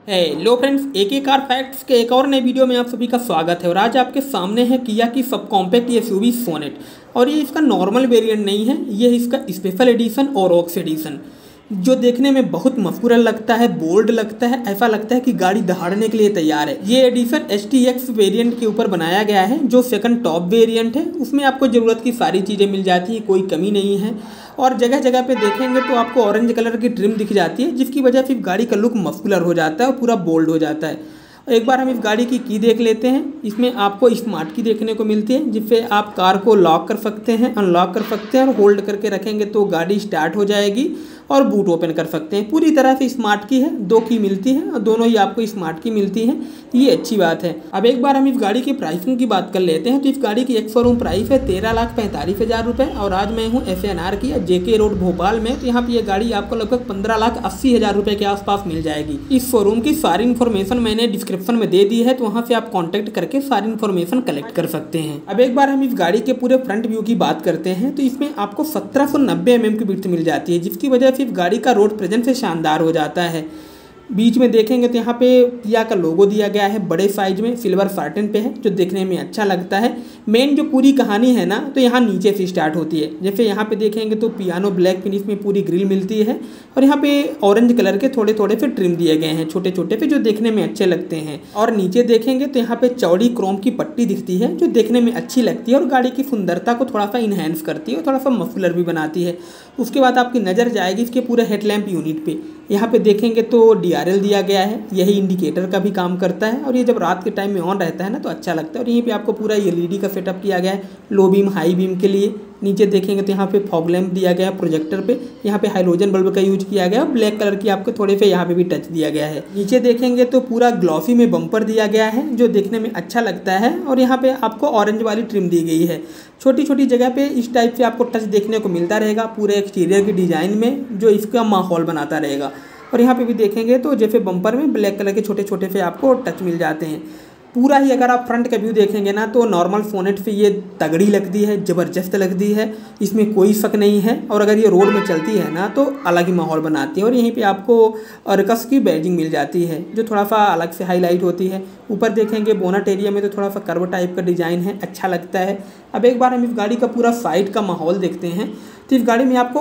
Hello friends, AK car facts के एक और नए वीडियो में आप सभी का स्वागत है। और आज आपके सामने है किया की सब कॉम्पैक्ट SUV सोनेट। और ये इसका नॉर्मल वेरिएंट नहीं है, ये इसका स्पेशल एडिशन और ऑक्स एडिशन, जो देखने में बहुत मस्कुलर लगता है, बोल्ड लगता है, ऐसा लगता है कि गाड़ी दहाड़ने के लिए तैयार है। ये एडिशन STX वेरिएंट के ऊपर बनाया गया है, जो सेकंड टॉप वेरिएंट है। उसमें आपको ज़रूरत की सारी चीज़ें मिल जाती है, कोई कमी नहीं है। और जगह जगह पे देखेंगे तो आपको ऑरेंज कलर की ट्रिम दिख जाती है, जिसकी वजह से गाड़ी का लुक मस्कुलर हो जाता है और पूरा बोल्ड हो जाता है। एक बार हम इस गाड़ी की देख लेते हैं। इसमें आपको स्मार्ट की देखने को मिलती है, जिससे आप कार को लॉक कर सकते हैं, अनलॉक कर सकते हैं और होल्ड करके रखेंगे तो गाड़ी स्टार्ट हो जाएगी और बूट ओपन कर सकते हैं। पूरी तरह से स्मार्ट की है, दो की मिलती है और दोनों ही आपको स्मार्ट की मिलती है, ये अच्छी बात है। अब एक बार हम इस गाड़ी की प्राइसिंग की बात कर लेते हैं। तो इस गाड़ी की एक शोरूम प्राइस है 13,45,000 रुपये। और आज मैं हूँ SNR की JK रोड भोपाल में। तो यहाँ पे ये गाड़ी आपको लगभग 15,80,000 रुपये के आसपास मिल जाएगी। इस शोरूम की सारी इन्फॉर्मेशन मैंने डिस्क्रिप्शन में दे दी है, तो वहाँ से आप कॉन्टैक्ट करके सारी इन्फॉर्मेशन कलेक्ट कर सकते हैं। अब एक बार हम इस गाड़ी के पूरे फ्रंट व्यू की बात करते हैं। तो इसमें आपको 1790 mm की विड्थ मिल जाती है, जिसकी वजह से गाड़ी का रोड प्रेजेंस से शानदार हो जाता है। बीच में देखेंगे तो यहाँ पे किया का लोगो दिया गया है, बड़े साइज में सिल्वर साटन पे है, जो देखने में अच्छा लगता है। मेन जो पूरी कहानी है ना, तो यहाँ नीचे से स्टार्ट होती है। जैसे यहाँ पे देखेंगे तो पियानो ब्लैक फिनिश में पूरी ग्रिल मिलती है और यहाँ पे ऑरेंज कलर के थोड़े थोड़े से ट्रिम दिए गए हैं, छोटे छोटे पे, जो देखने में अच्छे लगते हैं। और नीचे देखेंगे तो यहाँ पे चौड़ी क्रोम की पट्टी दिखती है, जो देखने में अच्छी लगती है और गाड़ी की सुंदरता को थोड़ा सा इन्हेंस करती है और थोड़ा सा मस्कुलर भी बनाती है। उसके बाद आपकी नज़र जाएगी इसके पूरे हेडलैम्प यूनिट पे। यहाँ पे देखेंगे तो DRL दिया गया है, यही इंडिकेटर का भी काम करता है और ये जब रात के टाइम में ऑन रहता है ना, तो अच्छा लगता है। और यहीं पे आपको पूरा LED का सेटअप किया गया है, लो बीम हाई बीम के लिए। नीचे देखेंगे तो यहाँ पे फॉग लैम्प दिया गया है प्रोजेक्टर पे, यहाँ पे हाइलोजन बल्ब का यूज किया गया है। ब्लैक कलर की आपको थोड़े से यहाँ पे भी टच दिया गया है। नीचे देखेंगे तो पूरा ग्लॉसी में बम्पर दिया गया है, जो देखने में अच्छा लगता है। और यहाँ पे आपको ऑरेंज वाली ट्रिम दी गई है। छोटी छोटी जगह पे इस टाइप से आपको टच देखने को मिलता रहेगा पूरे एक्सटीरियर की डिज़ाइन में, जो इसका माहौल बनाता रहेगा। और यहाँ पे भी देखेंगे तो जैसे बम्पर में ब्लैक कलर के छोटे छोटे से आपको टच मिल जाते हैं। पूरा ही अगर आप फ्रंट का व्यू देखेंगे ना, तो नॉर्मल सोनेट से ये तगड़ी लगती है, ज़बरदस्त लगती है, इसमें कोई शक नहीं है। और अगर ये रोड में चलती है ना, तो अलग ही माहौल बनाती है। और यहीं पे आपको अर्कस की बैजिंग मिल जाती है, जो थोड़ा सा अलग से हाईलाइट होती है। ऊपर देखेंगे बोनट एरिया में तो थोड़ा सा कर्व टाइप का डिज़ाइन है, अच्छा लगता है। अब एक बार हम इस गाड़ी का पूरा साइड का माहौल देखते हैं। तो इस गाड़ी में आपको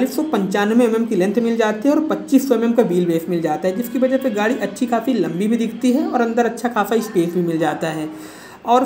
3995 mm की लेंथ मिल जाती है और 2500 mm का व्हील बेस मिल जाता है, जिसकी वजह से गाड़ी अच्छी काफ़ी लंबी भी दिखती है और अंदर अच्छा खासा स्पेस भी मिल जाता है। और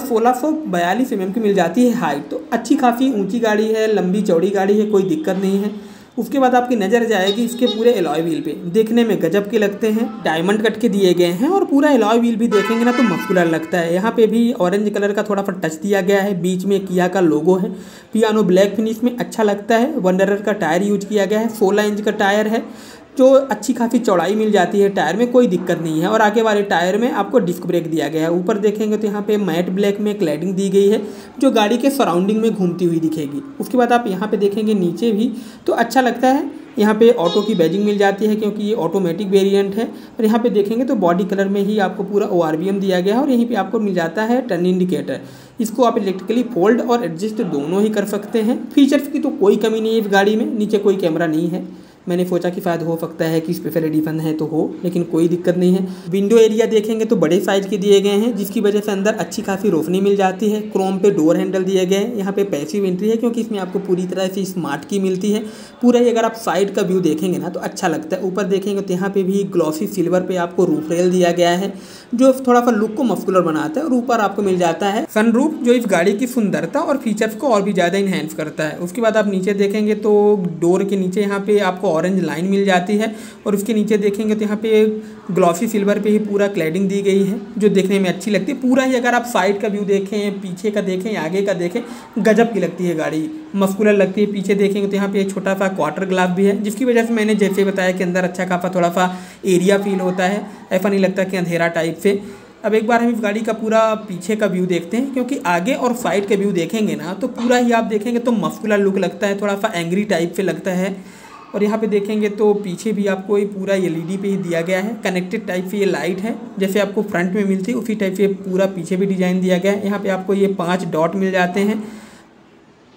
1642 mm की मिल जाती है हाइट, तो अच्छी काफ़ी ऊंची गाड़ी है, लंबी चौड़ी गाड़ी है, कोई दिक्कत नहीं है। उसके बाद आपकी नज़र जाएगी इसके पूरे एलॉय व्हील पे, देखने में गजब के लगते हैं, डायमंड कट के दिए गए हैं। और पूरा एलॉय व्हील भी देखेंगे ना तो मस्कुलर लगता है। यहाँ पे भी ऑरेंज कलर का थोड़ा सा टच दिया गया है, बीच में किया का लोगो है, पियानो ब्लैक फिनिश में अच्छा लगता है। वंडरर का टायर यूज किया गया है, 16 इंच का टायर है, जो अच्छी खासी चौड़ाई मिल जाती है टायर में, कोई दिक्कत नहीं है। और आगे वाले टायर में आपको डिस्क ब्रेक दिया गया है। ऊपर देखेंगे तो यहाँ पे मैट ब्लैक में क्लैडिंग दी गई है, जो गाड़ी के सराउंडिंग में घूमती हुई दिखेगी। उसके बाद आप यहाँ पे देखेंगे नीचे भी तो अच्छा लगता है। यहाँ पे ऑटो की बैजिंग मिल जाती है, क्योंकि ये ऑटोमेटिक वेरिएंट है। और यहाँ पे देखेंगे तो बॉडी कलर में ही आपको पूरा ORVM दिया गया है। और यहीं पे आपको मिल जाता है टर्न इंडिकेटर, इसको आप इलेक्ट्रिकली फोल्ड और एडजस्ट दोनों ही कर सकते हैं। फीचर्स की तो कोई कमी नहीं है इस गाड़ी में। नीचे कोई कैमरा नहीं है, मैंने सोचा कि शायद हो सकता है कि स्पेशल एडिशन है तो हो, लेकिन कोई दिक्कत नहीं है। विंडो एरिया देखेंगे तो बड़े साइज के दिए गए हैं, जिसकी वजह से अंदर अच्छी खासी रोशनी मिल जाती है। क्रोम पे डोर हैंडल दिए गए हैं। यहाँ पे पैसिव एंट्री है, क्योंकि इसमें आपको पूरी तरह से स्मार्ट की मिलती है। पूरा ही अगर आप साइड का व्यू देखेंगे ना, तो अच्छा लगता है। ऊपर देखेंगे तो यहाँ पे भी ग्लॉसी सिल्वर पे आपको रूफ रेल दिया गया है, जो थोड़ा सा लुक को मस्कुलर बनाता है। और ऊपर आपको मिल जाता है सनरूफ, जो इस गाड़ी की सुंदरता और फीचर्स को और भी ज़्यादा इन्हेंस करता है। उसके बाद आप नीचे देखेंगे तो डोर के नीचे यहाँ पे आपको ऑरेंज लाइन मिल जाती है। और उसके नीचे देखेंगे तो यहाँ पे ग्लॉसी सिल्वर पे ही पूरा क्लैडिंग दी गई है, जो देखने में अच्छी लगती है। पूरा ही अगर आप साइड का व्यू देखें, पीछे का देखें, आगे का देखें, गजब की लगती है गाड़ी, मस्कुलर लगती है। पीछे देखेंगे तो यहाँ पे एक छोटा सा क्वार्टर ग्लास भी है, जिसकी वजह से मैंने जैसे बताया कि अंदर अच्छा खासा थोड़ा सा एरिया फील होता है, ऐसा नहीं लगता कि अंधेरा टाइप से। अब एक बार हम इस गाड़ी का पूरा पीछे का व्यू देखते हैं, क्योंकि आगे और साइड का व्यू देखेंगे ना, तो पूरा ही आप देखेंगे तो मस्कुलर लुक लगता है, थोड़ा सा एंग्री टाइप से लगता है। और यहाँ पे देखेंगे तो पीछे भी आपको ये पूरा LED पे ही दिया गया है, कनेक्टेड टाइप से ये लाइट है, जैसे आपको फ्रंट में मिलती है उसी टाइप से पूरा पीछे भी डिज़ाइन दिया गया है। यहाँ पे आपको ये 5 डॉट मिल जाते हैं।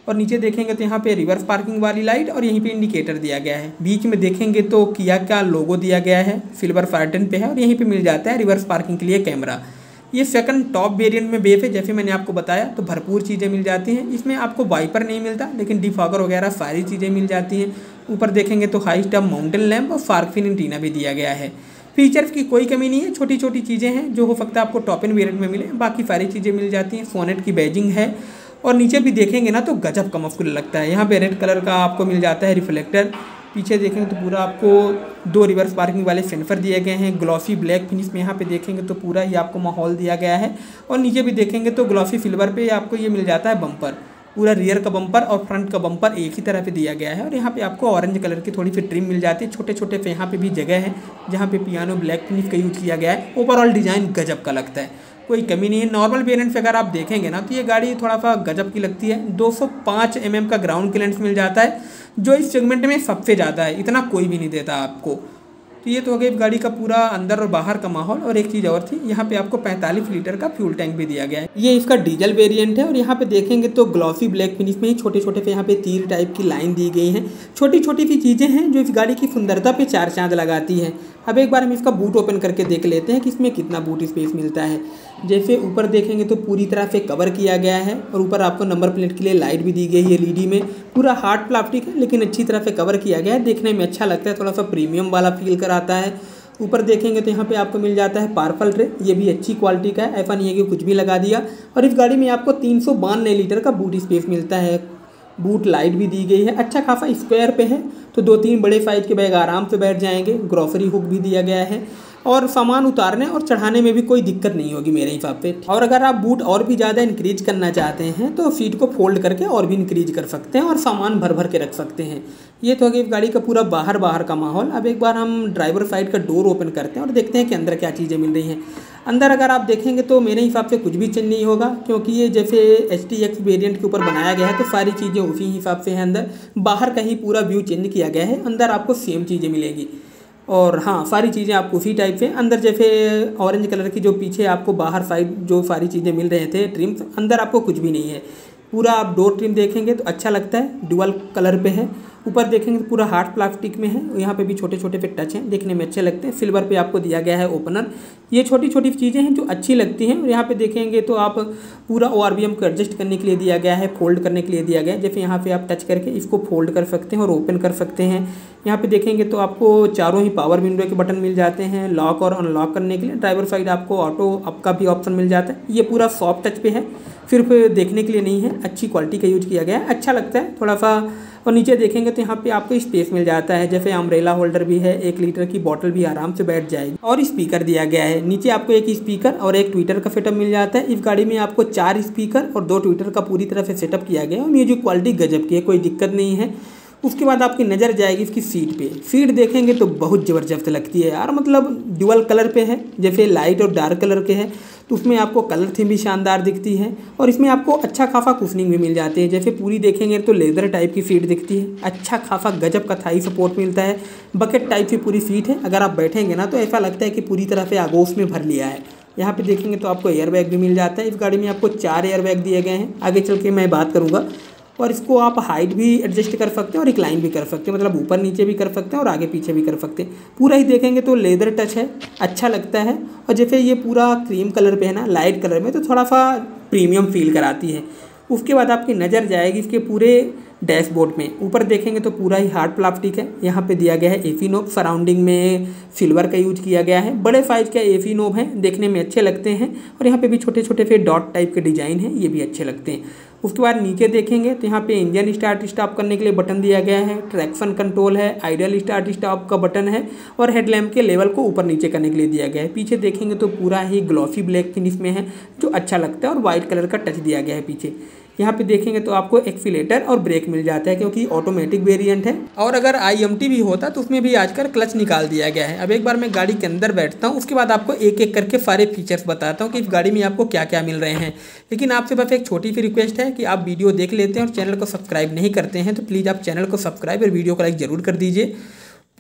और नीचे देखेंगे तो यहाँ पे रिवर्स पार्किंग वाली लाइट और यहीं पे इंडिकेटर दिया गया है। बीच में देखेंगे तो किया का लोगो दिया गया है, सिल्वर पैटर्न पे है और यहीं पे मिल जाता है रिवर्स पार्किंग के लिए कैमरा। ये सेकंड टॉप वेरिएंट में बेफ है, जैसे मैंने आपको बताया, तो भरपूर चीज़ें मिल जाती हैं। इसमें आपको वाइपर नहीं मिलता, लेकिन डिफॉगर वगैरह सारी चीज़ें मिल जाती हैं। ऊपर देखेंगे तो हाई स्टॉप माउंटेन लैम्प और फार्क फिन एंटीना भी दिया गया है। फीचर्स की कोई कमी नहीं है, छोटी छोटी चीज़ें हैं जो हो सकता है आपको टॉप एंड वेरिएंट में मिले, बाकी सारी चीज़ें मिल जाती हैं। सोनेट की बैजिंग है और नीचे भी देखेंगे ना तो गजब का मस्कुल लगता है। यहाँ पे रेड कलर का आपको मिल जाता है रिफ्लेक्टर। पीछे देखेंगे तो पूरा आपको 2 रिवर्स पार्किंग वाले सेंसर दिए गए हैं। ग्लॉसी ब्लैक फिनिश में यहाँ पे देखेंगे तो पूरा ही आपको माहौल दिया गया है। और नीचे भी देखेंगे तो ग्लॉसी सिल्वर पे आपको ये मिल जाता है बम्पर। पूरा रियर का बम्पर और फ्रंट का बम्पर एक ही तरह पे दिया गया है। और यहाँ पे आपको ऑरेंज कलर की थोड़ी सी ट्रिम मिल जाती है। छोटे छोटे पे यहाँ पे भी जगह है जहाँ पे पियानो ब्लैक फिनिश का यूज किया गया है। ओवरऑल डिज़ाइन गजब का लगता है, कोई कमी नहीं है। नॉर्मल वेरिएंट पे अगर आप देखेंगे ना तो ये गाड़ी थोड़ा सा गजब की लगती है। 205 mm का ग्राउंड क्लियरेंस मिल जाता है, जो इस सेगमेंट में सबसे ज़्यादा है, इतना कोई भी नहीं देता आपको। तो ये तो हो गई गाड़ी का पूरा अंदर और बाहर का माहौल। और एक चीज़ और थी, यहाँ पे आपको 45 लीटर का फ्यूल टैंक भी दिया गया है। ये इसका डीजल वेरिएंट है और यहाँ पे देखेंगे तो ग्लॉसी ब्लैक फिनिश में ही छोटे छोटे पे यहाँ पे तीर टाइप की लाइन दी गई है। छोटी छोटी सी चीज़ें हैं जो इस गाड़ी की सुंदरता पे 4 चांद लगाती है। अब एक बार हम इसका बूट ओपन करके देख लेते हैं कि इसमें कितना बूट स्पेस मिलता है। जैसे ऊपर देखेंगे तो पूरी तरह से कवर किया गया है और ऊपर आपको नंबर प्लेट के लिए लाइट भी दी गई है LED में। पूरा हार्ड प्लास्टिक है लेकिन अच्छी तरह से कवर किया गया है, देखने में अच्छा लगता है, थोड़ा सा प्रीमियम वाला फील कराता है। ऊपर देखेंगे तो यहाँ पे आपको मिल जाता है पार्पल ट्रे, ये भी अच्छी क्वालिटी का है, ऐसा नहीं है कि कुछ भी लगा दिया। और इस गाड़ी में आपको 392 लीटर का बूट स्पेस मिलता है। बूट लाइट भी दी गई है, अच्छा खासा स्क्वायर पे है, तो 2-3 बड़े साइज के बैग आराम से बैठ जाएंगे। ग्रोसरी हुक भी दिया गया है और सामान उतारने और चढ़ाने में भी कोई दिक्कत नहीं होगी मेरे हिसाब से। और अगर आप बूट और भी ज़्यादा इंक्रीज करना चाहते हैं तो सीट को फोल्ड करके और भी इंक्रीज कर सकते हैं और सामान भर भर के रख सकते हैं। ये तो है गाड़ी का पूरा बाहर का माहौल। अब एक बार हम ड्राइवर साइड का डोर ओपन करते हैं और देखते हैं कि अंदर क्या चीज़ें मिल रही हैं। अंदर अगर आप देखेंगे तो मेरे हिसाब से कुछ भी चेंज नहीं होगा, क्योंकि ये जैसे STX वेरिएंट के ऊपर बनाया गया है तो सारी चीज़ें उसी हिसाब से हैं। अंदर बाहर का ही पूरा व्यू चेंज किया गया है, अंदर आपको सेम चीज़ें मिलेगी। और हाँ, सारी चीज़ें आपको उसी टाइप से अंदर, जैसे ऑरेंज कलर की जो पीछे आपको बाहर साइड जो सारी चीज़ें मिल रहे थे ट्रिम्स, अंदर आपको कुछ भी नहीं है। पूरा आप डोर ट्रिम देखेंगे तो अच्छा लगता है, डुअल कलर पे है। ऊपर देखेंगे तो पूरा हार्ड प्लास्टिक में है, यहाँ पे भी छोटे छोटे पे टच हैं, देखने में अच्छे लगते हैं। सिल्वर पे आपको दिया गया है ओपनर। ये छोटी छोटी चीज़ें हैं जो अच्छी लगती हैं। और यहाँ पे देखेंगे तो आप पूरा ORVM को एडजस्ट करने के लिए दिया गया है, फोल्ड करने के लिए दिया गया है। जैसे यहाँ पे आप टच करके इसको फोल्ड कर सकते हैं और ओपन कर सकते हैं। यहाँ पे देखेंगे तो आपको चारों ही पावर विंडो के बटन मिल जाते हैं लॉक और अनलॉक करने के लिए। ड्राइवर साइड आपको ऑटो अप का भी ऑप्शन मिल जाता है। ये पूरा सॉफ्ट टच पे है, सिर्फ देखने के लिए नहीं है, अच्छी क्वालिटी का यूज किया गया है, अच्छा लगता है थोड़ा सा। और नीचे देखेंगे तो यहाँ पे आपको स्पेस मिल जाता है, जैसे अम्ब्रेला होल्डर भी है, 1 लीटर की बोतल भी आराम से बैठ जाएगी। और स्पीकर दिया गया है, नीचे आपको एक स्पीकर और एक ट्विटर का सेटअप मिल जाता है। इस गाड़ी में आपको 4 स्पीकर और 2 ट्विटर का पूरी तरह से सेटअप किया गया है। और म्यूजिक क्वालिटी गजब की है, कोई दिक्कत नहीं है। उसके बाद आपकी नज़र जाएगी इसकी सीट पे। सीट देखेंगे तो बहुत ज़बरदस्त लगती है यार, मतलब ड्यूअल कलर पे है, जैसे लाइट और डार्क कलर के है तो उसमें आपको कलर थीम भी शानदार दिखती है। और इसमें आपको अच्छा खासा कुशनिंग भी मिल जाती है, जैसे पूरी देखेंगे तो लेदर टाइप की सीट दिखती है, अच्छा खासा गजब का थाई सपोर्ट मिलता है। बकेट टाइप की पूरी सीट है, अगर आप बैठेंगे ना तो ऐसा लगता है कि पूरी तरह से आगोश में भर लिया है। यहाँ पे देखेंगे तो आपको एयर बैग भी मिल जाता है। इस गाड़ी में आपको 4 एयर बैग दिए गए हैं, आगे चल के मैं बात करूँगा। और इसको आप हाइट भी एडजस्ट कर सकते हैं और रिक्लाइन भी कर सकते हैं, मतलब ऊपर नीचे भी कर सकते हैं और आगे पीछे भी कर सकते हैं। पूरा ही देखेंगे तो लेदर टच है, अच्छा लगता है। और जैसे ये पूरा क्रीम कलर पे है ना, लाइट कलर में, तो थोड़ा सा प्रीमियम फील कराती है। उसके बाद आपकी नज़र जाएगी इसके पूरे डैशबोर्ड में। ऊपर देखेंगे तो पूरा ही हार्ड प्लास्टिक है, यहाँ पे दिया गया है AC नोब, सराउंडिंग में सिल्वर का यूज किया गया है। बड़े साइज का AC नोब है, देखने में अच्छे लगते हैं। और यहाँ पे भी छोटे छोटे से डॉट टाइप के डिजाइन है, ये भी अच्छे लगते हैं। उसके बाद नीचे देखेंगे तो यहाँ पे इंजन स्टार्ट स्टॉप करने के लिए बटन दिया गया है, ट्रैक्शन कंट्रोल है, आइडियल स्टार्ट स्टॉप का बटन है और हेडलैम्प के लेवल को ऊपर नीचे करने के लिए दिया गया है। पीछे देखेंगे तो पूरा ही ग्लॉसी ब्लैक फिनिश में है, जो अच्छा लगता है और वाइट कलर का टच दिया गया है पीछे। यहाँ पे देखेंगे तो आपको एक्सीलेटर और ब्रेक मिल जाता है, क्योंकि ऑटोमेटिक वेरिएंट है। और अगर IMT भी होता तो उसमें भी आजकल क्लच निकाल दिया गया है। अब एक बार मैं गाड़ी के अंदर बैठता हूँ, उसके बाद आपको एक एक करके सारे फीचर्स बताता हूँ कि इस गाड़ी में आपको क्या क्या मिल रहे हैं। लेकिन आपसे बस एक छोटी सी रिक्वेस्ट है कि आप वीडियो देख लेते हैं और चैनल को सब्सक्राइब नहीं करते हैं तो प्लीज़ आप चैनल को सब्सक्राइब और वीडियो को लाइक ज़रूर कर दीजिए।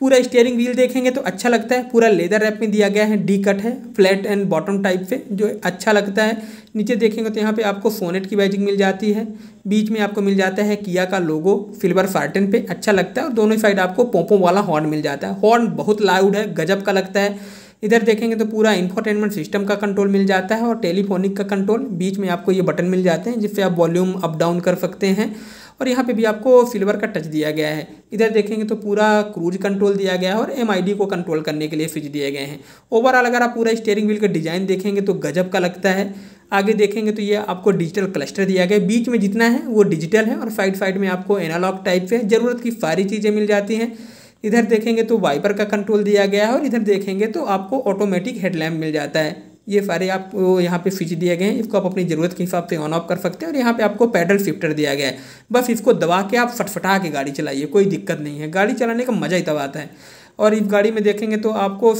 पूरा स्टीयरिंग व्हील देखेंगे तो अच्छा लगता है, पूरा लेदर रैप में दिया गया है, डी कट है, फ्लैट एंड बॉटम टाइप से जो अच्छा लगता है। नीचे देखेंगे तो यहाँ पे आपको सोनेट की बैजिंग मिल जाती है, बीच में आपको मिल जाता है किया का लोगो सिल्वर सार्टेन पे, अच्छा लगता है। और दोनों साइड आपको पोंपो वाला हॉर्न मिल जाता है, हॉर्न बहुत लाउड है, गजब का लगता है। इधर देखेंगे तो पूरा इंफोटेनमेंट सिस्टम का कंट्रोल मिल जाता है और टेलीफोनिक का कंट्रोल, बीच में आपको ये बटन मिल जाते हैं जिससे आप वॉल्यूम अप डाउन कर सकते हैं। और यहाँ पे भी आपको सिल्वर का टच दिया गया है। इधर देखेंगे तो पूरा क्रूज कंट्रोल दिया गया है और MID को कंट्रोल करने के लिए स्विच दिए गए हैं। ओवरऑल अगर आप पूरा स्टीयरिंग व्हील का डिज़ाइन देखेंगे तो गजब का लगता है। आगे देखेंगे तो ये आपको डिजिटल क्लस्टर दिया गया है, बीच में जितना है वो डिजिटल है और साइड में आपको एनालॉग टाइप से ज़रूरत की सारी चीज़ें मिल जाती हैं। इधर देखेंगे तो वाइपर का कंट्रोल दिया गया है और इधर देखेंगे तो आपको ऑटोमेटिक हेडलैम्प मिल जाता है। ये सारे आपको यहाँ पे स्विच दिए गए हैं, इसको आप अपनी ज़रूरत के हिसाब से ऑन ऑफ कर सकते हैं। और यहाँ पे आपको पैडल शिफ्टर दिया गया है, बस इसको दबा के आप फटफटा के गाड़ी चलाइए, कोई दिक्कत नहीं है, गाड़ी चलाने का मज़ा ही तब आता है। और इस गाड़ी में देखेंगे तो आपको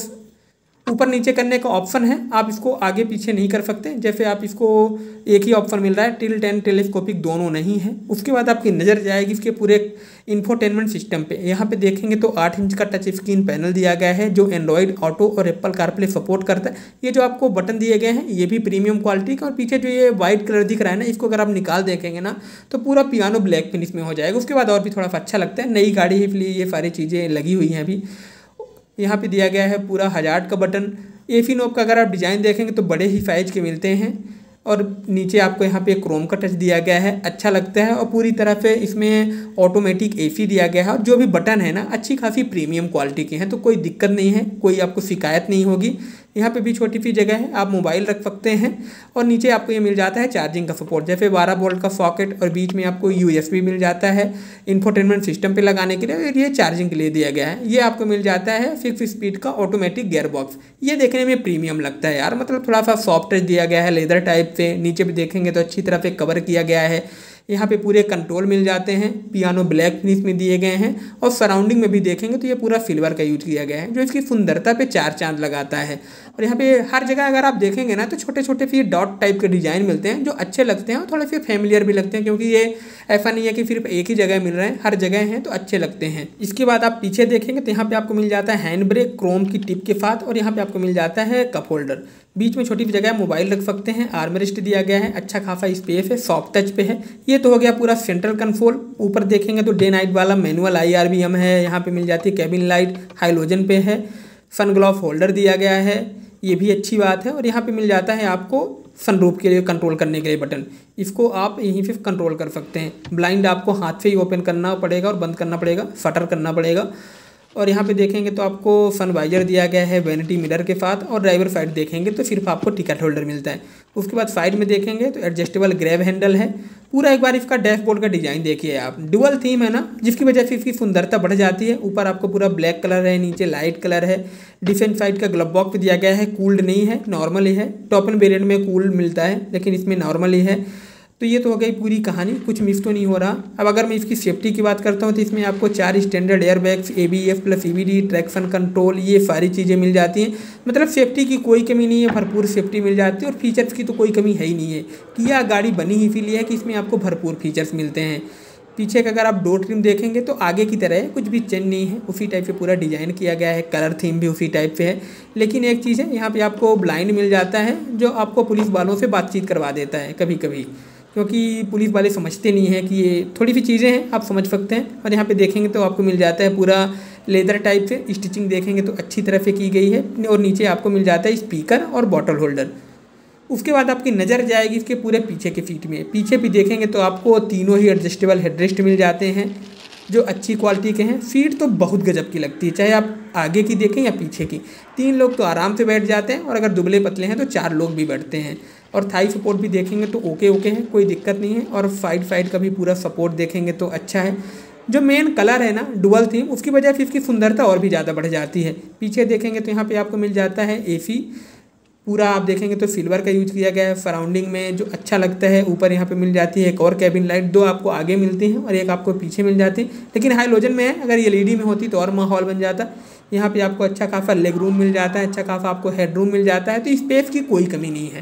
ऊपर नीचे करने का ऑप्शन है, आप इसको आगे पीछे नहीं कर सकते, जैसे आप इसको एक ही ऑप्शन मिल रहा है, टिल्ट एंड टेलीस्कोपिक दोनों नहीं है। उसके बाद आपकी नज़र जाएगी इसके पूरे इंफोटेनमेंट सिस्टम पे। यहाँ पे देखेंगे तो 8 इंच का टच स्क्रीन पैनल दिया गया है जो एंड्रॉइड ऑटो और एप्पल कारप्ले सपोर्ट करता है। ये जो आपको बटन दिए गए हैं ये भी प्रीमियम क्वालिटी का, और पीछे जो ये वाइट कलर दिख रहा है ना, इसको अगर आप निकाल देखेंगे ना तो पूरा पियानो ब्लैक फिनिश में हो जाएगा। उसके बाद और भी थोड़ा सा अच्छा लगता है, नई गाड़ी है इसलिए ये सारी चीज़ें लगी हुई हैं। अभी यहाँ पे दिया गया है पूरा हजार्ड का बटन। AC नॉब का अगर आप डिज़ाइन देखेंगे तो बड़े ही साइज के मिलते हैं और नीचे आपको यहाँ पे क्रोम का टच दिया गया है, अच्छा लगता है। और पूरी तरह से इसमें ऑटोमेटिक AC दिया गया है और जो भी बटन है ना अच्छी खासी प्रीमियम क्वालिटी के हैं, तो कोई दिक्कत नहीं है, कोई आपको शिकायत नहीं होगी। यहाँ पे भी छोटी सी जगह है, आप मोबाइल रख सकते हैं। और नीचे आपको ये मिल जाता है चार्जिंग का सपोर्ट, जैसे 12 वोल्ट का सॉकेट और बीच में आपको USB मिल जाता है इंफोटेनमेंट सिस्टम पे लगाने के लिए, और ये चार्जिंग के लिए दिया गया है। ये आपको मिल जाता है 6 स्पीड का ऑटोमेटिक गियर बॉक्स, ये देखने में प्रीमियम लगता है यार, मतलब थोड़ा सा सॉफ्ट टच दिया गया है लेदर टाइप से। नीचे भी देखेंगे तो अच्छी तरह से कवर किया गया है। यहाँ पे पूरे कंट्रोल मिल जाते हैं, पियानो ब्लैक फिनिश में दिए गए हैं। और सराउंडिंग में भी देखेंगे तो ये पूरा सिल्वर का यूज किया गया है जो इसकी सुंदरता पे 4 चांद लगाता है। और यहाँ पे हर जगह अगर आप देखेंगे ना तो छोटे छोटे फिर डॉट टाइप के डिज़ाइन मिलते हैं जो अच्छे लगते हैं और थोड़े से फैमिलियर भी लगते हैं, क्योंकि ये ऐसा नहीं है कि सिर्फ एक ही जगह मिल रहे हैं, हर जगह हैं तो अच्छे लगते हैं। इसके बाद आप पीछे देखेंगे तो यहाँ पे आपको मिल जाता है हैंड ब्रेक क्रोम की टिप के साथ, और यहाँ पे आपको मिल जाता है कप होल्डर, बीच में छोटी सी जगह मोबाइल रख सकते हैं। आर्मरेस्ट दिया गया है, अच्छा खासा स्पेस है, सॉफ्ट टच पे है। ये तो हो गया पूरा सेंट्रल कंसोल। ऊपर देखेंगे तो डे नाइट वाला मैनुअल IRBM है, यहाँ पे मिल जाती है कैबिन लाइट हाइलोजन पे है, सन ग्लोव होल्डर दिया गया है, ये भी अच्छी बात है। और यहाँ पे मिल जाता है आपको सनरूफ के लिए कंट्रोल करने के लिए बटन, इसको आप यहीं से कंट्रोल कर सकते हैं। ब्लाइंड आपको हाथ से ही ओपन करना पड़ेगा और बंद करना पड़ेगा, शटर करना पड़ेगा। और यहाँ पे देखेंगे तो आपको सनवाइजर दिया गया है वैनिटी मिरर के साथ, और ड्राइवर साइड देखेंगे तो सिर्फ आपको टिकट होल्डर मिलता है। उसके बाद साइड में देखेंगे तो एडजस्टेबल ग्रैब हैंडल है। पूरा एक बार इसका डैशबोर्ड का डिज़ाइन देखिए आप, डुअल थीम है ना, जिसकी वजह से इसकी सुंदरता बढ़ जाती है। ऊपर आपको पूरा ब्लैक कलर है, नीचे लाइट कलर है। डिफेंस साइड का ग्लव बॉक्स दिया गया है, कूल्ड नहीं है, नॉर्मल ही है। टॉप एंड वेरिएंट में कूल्ड मिलता है लेकिन इसमें नॉर्मल ही है। तो ये तो हो गई पूरी कहानी, कुछ मिस तो नहीं हो रहा। अब अगर मैं इसकी सेफ्टी की बात करता हूँ तो इसमें आपको 4 standard airbags, ABS plus EBD, traction control, ये सारी चीज़ें मिल जाती हैं। मतलब सेफ्टी की कोई कमी नहीं है, भरपूर सेफ्टी मिल जाती है। और फीचर्स की तो कोई कमी है ही नहीं है, किया गाड़ी बनी ही इसीलिए है कि इसमें आपको भरपूर फीचर्स मिलते हैं। पीछे का अगर आप डोर ट्रिम देखेंगे तो आगे की तरह है, कुछ भी चेंज नहीं है, उसी टाइप से पूरा डिज़ाइन किया गया है, कलर थीम भी उसी टाइप से है। लेकिन एक चीज़ है, यहाँ पे आपको ब्लाइंड मिल जाता है जो आपको पुलिस वालों से बातचीत करवा देता है कभी कभी, क्योंकि पुलिस वाले समझते नहीं हैं कि ये थोड़ी सी चीज़ें हैं, आप समझ सकते हैं। और यहाँ पे देखेंगे तो आपको मिल जाता है पूरा लेदर टाइप से, स्टिचिंग देखेंगे तो अच्छी तरह से की गई है। और नीचे आपको मिल जाता है स्पीकर और बॉटल होल्डर। उसके बाद आपकी नज़र जाएगी इसके पूरे पीछे के सीट में। पीछे भी देखेंगे तो आपको तीनों ही एडजस्टेबल हेडरेस्ट मिल जाते हैं जो अच्छी क्वालिटी के हैं। सीट तो बहुत गजब की लगती है, चाहे आप आगे की देखें या पीछे की। 3 लोग तो आराम से बैठ जाते हैं, और अगर दुबले पतले हैं तो 4 लोग भी बैठते हैं। और थाई सपोर्ट भी देखेंगे तो ओके है, कोई दिक्कत नहीं है। और साइड का भी पूरा सपोर्ट देखेंगे तो अच्छा है। जो मेन कलर है ना डुअल थीम, उसकी वजह से इसकी सुंदरता और भी ज़्यादा बढ़ जाती है। पीछे देखेंगे तो यहाँ पे आपको मिल जाता है AC, पूरा आप देखेंगे तो सिल्वर का यूज किया गया है सराउंडिंग में, जो अच्छा लगता है। ऊपर यहाँ पे मिल जाती है एक और कैबिन लाइट, 2 आपको आगे मिलती हैं और एक आपको पीछे मिल जाती है, लेकिन हाइलोजन में है। अगर ये LED में होती तो और माहौल बन जाता। यहाँ पे आपको अच्छा खासा लेग रूम मिल जाता है, अच्छा खासा आपको हेड रूम मिल जाता है, तो स्पेस की कोई कमी नहीं है।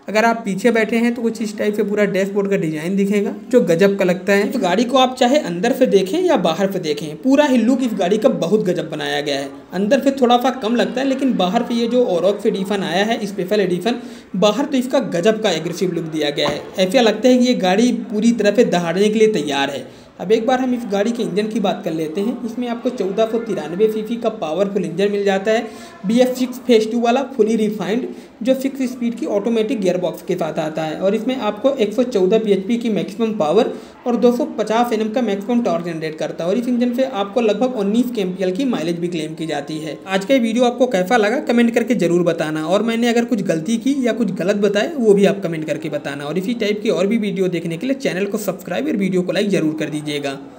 अगर आप पीछे बैठे हैं तो कुछ इस टाइप से पूरा डैशबोर्ड का डिजाइन दिखेगा जो गजब का लगता है। इस गाड़ी को आप चाहे अंदर से देखें या बाहर से देखें, पूरा ही लुक इस गाड़ी का बहुत गजब बनाया गया है। अंदर से थोड़ा सा कम लगता है, लेकिन बाहर से ये जो ओरोक्स एडिशन आया है स्पेशल एडिशन, बाहर तो इसका गजब का एग्रेसिव लुक दिया गया है। ऐसा लगता है कि ये गाड़ी पूरी तरह से दहाड़ने के लिए तैयार है। अब एक बार हम इस गाड़ी के इंजन की बात कर लेते हैं। इसमें आपको 1493 सीसी का पावरफुल इंजन मिल जाता है, BS6 फेज 2 वाला फुली रिफाइंड, जो 6 स्पीड की ऑटोमेटिक गियरबॉक्स के साथ आता है। और इसमें आपको 114 bhp की मैक्सिमम पावर और 250 Nm का मैक्सिमम टॉर्क जनरेट करता है। और इस इंजन से आपको लगभग 19 kmpl की माइलेज भी क्लेम की जाती है। आज का वीडियो आपको कैसा लगा कमेंट करके जरूर बताना, और मैंने अगर कुछ गलती की या कुछ गलत बताए वो भी आप कमेंट करके बताना। और इसी टाइप की और भी वीडियो देखने के लिए चैनल को सब्सक्राइब और वीडियो को लाइक जरूर कर दीजिएगा।